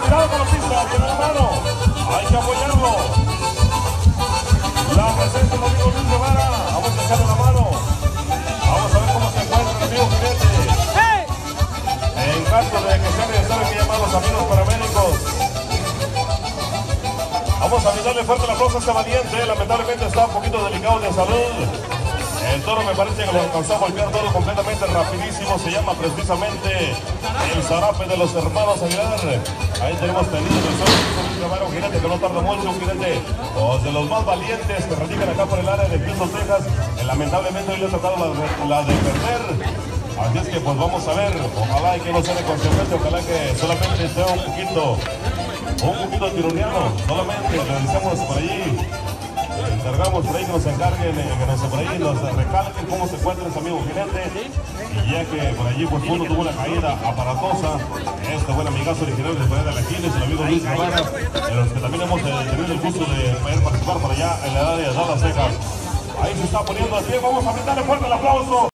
Cuidado con la pista, tiene la mano. Hay que apoyarlo. La presencia del amigo Luis Guevara. Vamos a echarle la mano. Vamos a ver cómo se encuentra el amigo Jinete. En caso de que sea necesario que llamar a los amigos paramédicos. Vamos a brindarle fuerte el aplauso a este valiente. Lamentablemente está un poquito delicado de salud. El toro me parece que lo alcanzó a golpear todo completamente rapidísimo. Se llama precisamente el zarape de los hermanos Aguilar. Ahí tenemos tenido el suelo un jinete que no tarda mucho, un jinete de los más valientes que radican acá por el área de Houston, Texas. Lamentablemente hoy le ha tocado la de perder. Así es que pues vamos a ver. Ojalá y que no sea de consecuencia. Ojalá que solamente sea un poquito tironeado. Solamente realizamos por allí. Encargamos por ahí que nos encarguen, que nos por ahí nos recalquen cómo se encuentra ese amigo jinete. Y ya que por allí pues uno tuvo una caída aparatosa, este buen amigazo original de Playa de la Giles, el amigo Luis Guevara, de los que también hemos tenido el gusto de poder participar por allá en la área de Dallas, Texas. Ahí se está poniendo de pie, vamos a brindarle fuerte el aplauso.